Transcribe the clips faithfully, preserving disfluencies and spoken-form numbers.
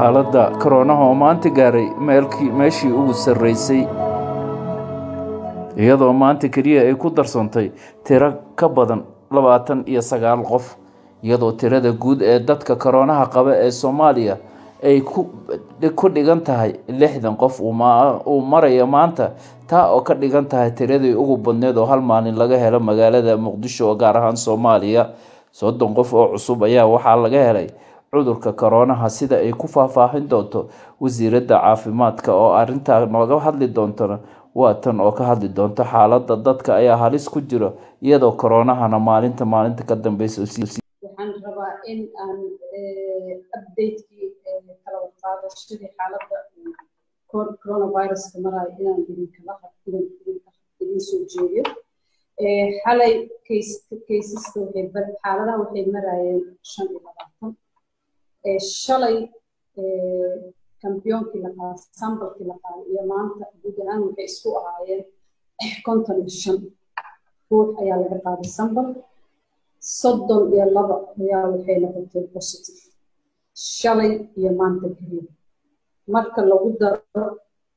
xaaladda koroonaha oo maanta gaaray meelkii meeshii ugu sarreysay iyadoo maanta kaliya ay ku darsantay tiro ka badan labaatan iyo sagaal qof iyadoo tirada guud ee dadka koroonaha qaba ee Soomaaliya ay ku ku dhigan tahay lixdan qof uu marayo maanta taa oo ka dhigan tahay tiradii ugu badneed oo hal maalin laga helo magaalada Muqdiaho oo gaar ahaan Soomaaliya soddon qof oo cusub ayaa waxaa laga helay cudurka koroonaha sida ay ku faahfaahin doonto wasiiradda caafimaadka oo arinta nooga hadli doonto waa tan oo ka hadli doonto xaaladda dadka ayaa halis ku jira iyadoo kooroonahana maalinta maalinta ka dambaysa waxaan rabaa in aan update-kii kala qaado sidii xaaladda coronavirus maray inaan idinkala hadlin idin soo jeediyo xalay caseska waxay xaaladaha waxay marayeen shan iyo labaatan shalay kambiyoonkii la qaaday sambalkii la qaaday iyo maanta guud ahaan waxay isku ahaayeen konton iyo shan ruux ayaa laga qaaday sambal soddon iyo laba ayaa waxay noqotay positive shalay iyo maanta keliya marka lagu daro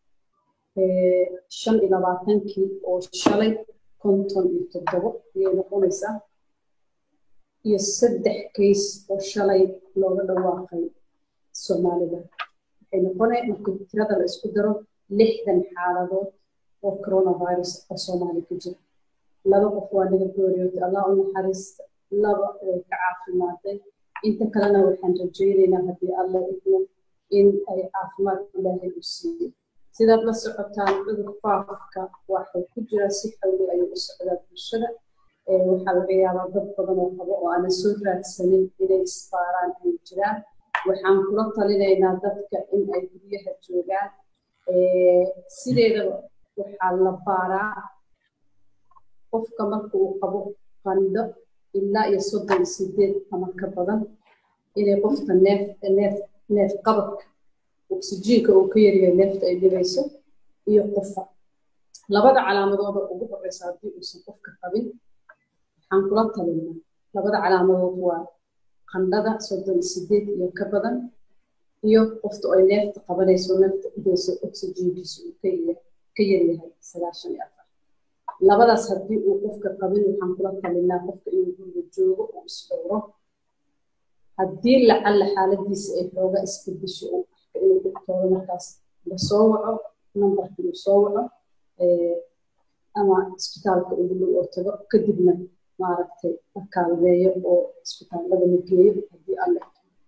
shan iyo labaatankii oo shalay konton iyo toddobo ayay noqonaysaa iyo saddex case oo shalay looga dhawaaqay Soomaalida waxay noqonay marka tirada la isku daro lixdan xaaladood oo coronavirus oo Soomaaliya ku jira laba qof waa laga gooriyay Allah u naxariisto laba way ka caafimaadeen inta kalena waxaan rajaynaynaa haddii Allah idmo in ay caafimaad Ilaahay u siiyo sidaad la socotaan cudur faafka waxay ku jira si xawli ay u socdaan bulshada waxaa laga yaabaa dad badan oo qabo oo aan soo raadsanin inay isbaaraan ay jiraan waxaan kula talinaynaa dadka in ay guryaha joogaan sideedaba waxaa la baaraa qofka marka uu qabo qandho ilaa iyo soddon iyo sideed ama ka badan inay qofka neef neef neef qabadka oksijiinka uu ka yaryahay neefta ay dhibayso iyo qofa labada calaamadooda ugu horeysa haddii uusan qofka qabin waxaan kula talinaa labada calaamadood waa qandhada soddon iyo sideed iyo ka badan iyo qofta ay neefta qabanayso neefta dhibayso oksijiinkiisu uu ka yaryahay ka yaryahay sagaashan iyo afar labadaas haddii uu qofka qabin waxaan kula talinaa qofka inuu guriga joogo oo isdhowro haddii lacalla xaaladiisa ay xooga isbedesho uu arka inuu dhigtoodo markaas la soo waco nambarka uu soo waco ama isbitaalka ugu dhow oo tago kadibna maaragtay la kaalmeeyo oo isbitaallada la geeyo haddii alle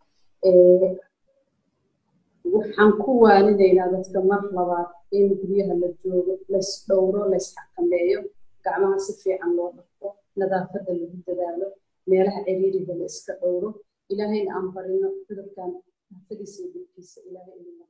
waxaan ku waaninaynaa dadka mar labaad in guryaha la joogo lays dhowro lays xakameeyo gacmaha si fiican loo dhaqo nadaafadda lagu dadaalo meelaha ciriiriga la iska dhowro ilaahayna aan barino cudurkan nafadiisa iyo dhibkiisa ilaahay inuu